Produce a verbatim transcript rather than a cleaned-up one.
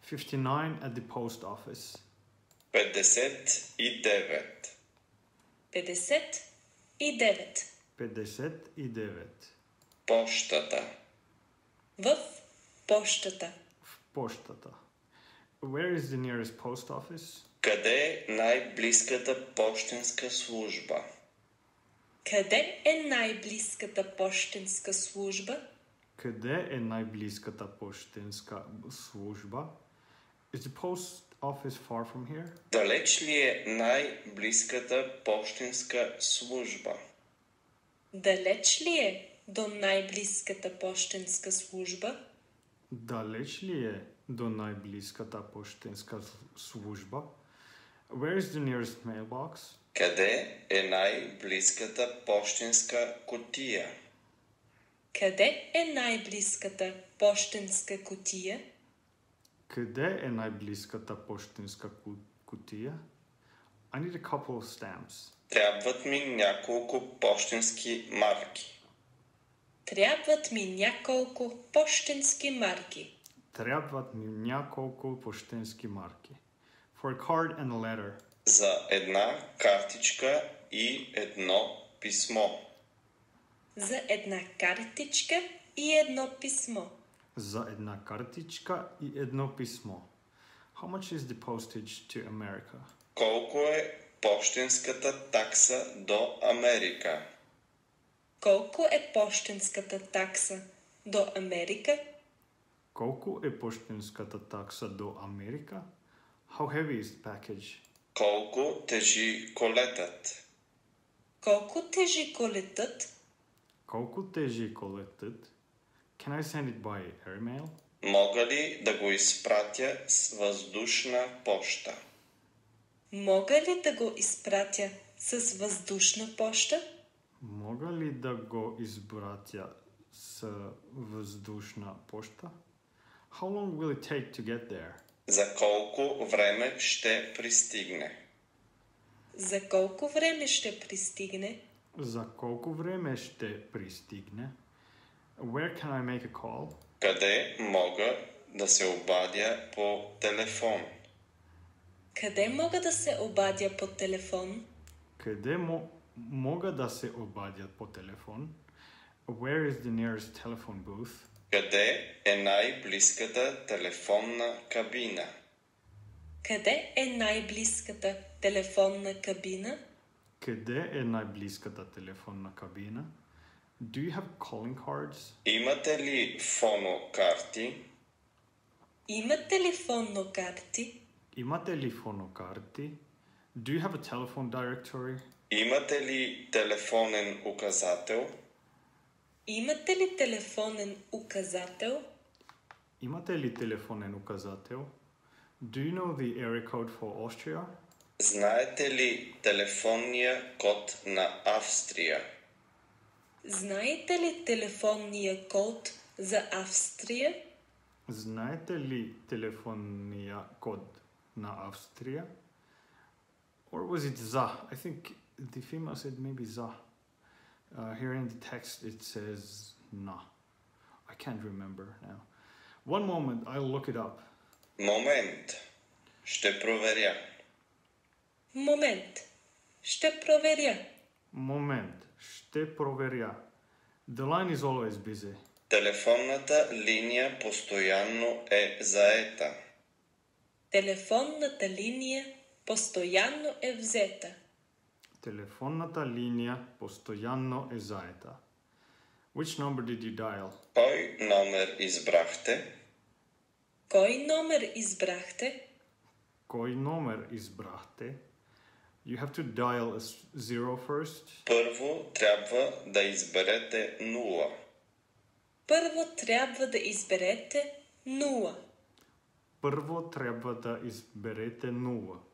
fifty-nine at the post office. петдесет и девет. петдесет и девет. петдесет и девет. Пощата. В пощата. В пощата. Where is the nearest post office? Къде е най-близката пощенска служба? Къде е най-близката пощенска служба? Къде е най-близката пощенска служба? Is the post office far from here? Далеч ли е най-близката пощенска служба? Далеч ли е до най-близката пощенска служба? Далеч ли е до най-близката пощенска служба? Where is the nearest mailbox? Къде е най-близката пощенска кутия? Къде е най-близката пощенска кутия? Къде е най-близката пощенска кутия? I need a couple of stamps. Трябват ми няколко пощенски марки. Трябват ми няколко пощенски марки. Трябват ми няколко пощенски марки. For a card and a letter. За една картичка и едно писмо. За една картичка и едно писмо. За една картичка и едно писмо. How much is the postage to America? Колко е пощенската такса до Америка? Колко е пощенската такса до Америка? Колко е пощенската такса до Америка? How heavy is the package? Колко тежи колетът? Колко тежи колетът? Колко тежи колетът? Can I send it by airmail? Мога ли да го изпратя с въздушна поща? Мога ли да го изпратя с въздушна поща? Мога ли да го изпратя с въздушна поща? How long will it take to get there? За колко време ще пристигне? За колко време ще пристигне? За колко време ще пристигне? Where can I make a call? Къде мога да се обадя по телефон? Къде мога да се обадя по телефон? Къде мо... мога да се обадя по телефон? Where is the nearest telephone booth? Къде е най-близката телефонна кабина? Къде е най-близката телефонна кабина? Къде е най-близката телефонна кабина? Do you have calling cards? Имате ли фонокарти? Имате ли фонокарти? Имате ли фонокарти? Do you have a telephone directory? Имате ли телефонен указател? Имате ли телефонен указател? Имате ли телефонен указател? Do you know the area code for Austria? Знаете ли телефонния код на Австрия? Знаете ли телефонния код за Австрия? Знаете ли телефонния код на Австрия? Or was it za? I think the female said maybe za. Uh, here in the text it says na. I can't remember now. One moment, I'll look it up. Момент. Ще проверя. Момент. Ще проверя. Момент. Ще проверя. The line is always busy. Телефонната линия постоянно е заета. Телефонната линия постоянно е взета. Телефонната линия постоянно е заета. Which number did you dial? Кой номер избрахте? Кой номер избрахте? Кой номер избрахте? You have to dial a zero first. Първо трябва да изберете нула. Първо трябва да изберете нула. Първо трябва да изберете нула.